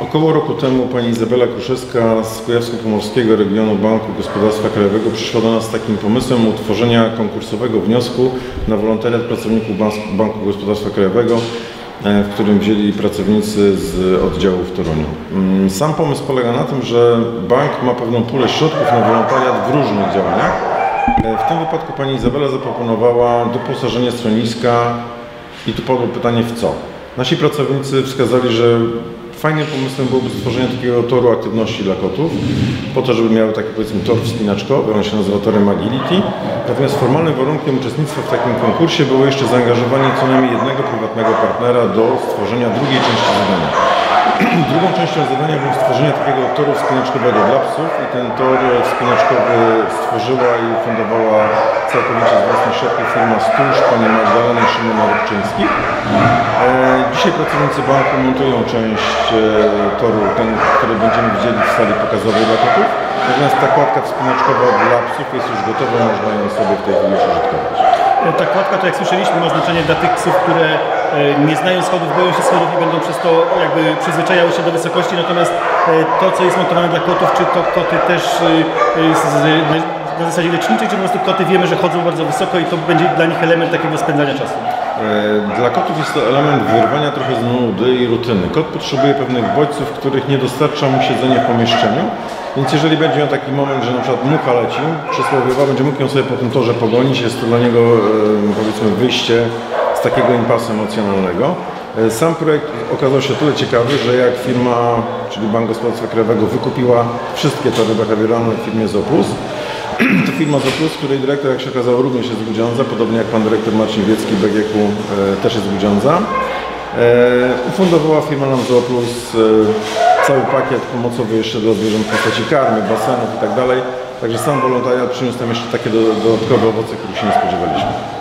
Około roku temu pani Izabela Kruszewska z Kujawsko-Pomorskiego Regionu Banku Gospodarstwa Krajowego przyszła do nas z takim pomysłem utworzenia konkursowego wniosku na wolontariat pracowników Banku Gospodarstwa Krajowego, w którym wzięli pracownicy z oddziału w Toruniu. Sam pomysł polega na tym, że bank ma pewną pulę środków na wolontariat w różnych działaniach. W tym wypadku pani Izabela zaproponowała doposażenie schroniska i tu padło pytanie w co. Nasi pracownicy wskazali, że fajnym pomysłem byłoby stworzenie takiego toru aktywności dla kotów, po to, żeby miały taki, powiedzmy, tor wspinaczkowy, on się nazywa torem Agility. Natomiast formalnym warunkiem uczestnictwa w takim konkursie było jeszcze zaangażowanie co najmniej jednego prywatnego partnera do stworzenia drugiej części zadania. Drugą częścią zadania było stworzenie takiego toru wspinaczkowego dla psów i ten tor wspinaczkowy stworzyła i fundowała całkowicie z własnych środków firma Stłuż, pani Magdalena i Szymon Rybczyński. Dzisiaj pracownicy banku montują część toru, ten, który będziemy widzieli w sali pokazowej dla kotów. Natomiast ta kładka wspinaczkowa dla psów jest już gotowa, można ją sobie w tej chwili już użytkować. Ta kładka, to jak słyszeliśmy, ma znaczenie dla tych psów, które nie znają schodów, boją się schodów i będą przez to jakby przyzwyczajały się do wysokości, natomiast to, co jest montowane dla kotów, czy to koty też na zasadzie leczniczej, czy po prostu koty wiemy, że chodzą bardzo wysoko i to będzie dla nich element takiego spędzania czasu? Dla kotów jest to element wyrwania trochę z nudy i rutyny. Kot potrzebuje pewnych bodźców, których nie dostarcza mu siedzenie w pomieszczeniu, więc jeżeli będzie miał taki moment, że na przykład mucha leci przysłowiowa, będzie mógł ją sobie po tym torze pogonić, jest to dla niego, powiedzmy, wyjście z takiego impasu emocjonalnego. Sam projekt okazał się tyle ciekawy, że jak firma, czyli Bank Gospodarstwa Krajowego, wykupiła wszystkie tory behawioralne w firmie Zopus, to firma Zopus, której dyrektor, jak się okazało, również jest z Grudziądza, podobnie jak pan dyrektor Marcin Wiecki, BGK też jest z Grudziądza. Ufundowała firma nam Zopus cały pakiet pomocowy jeszcze dla zwierząt w postaci karmy, basenów i tak dalej. Także sam wolontariat przyniósł tam jeszcze takie dodatkowe owoce, których się nie spodziewaliśmy.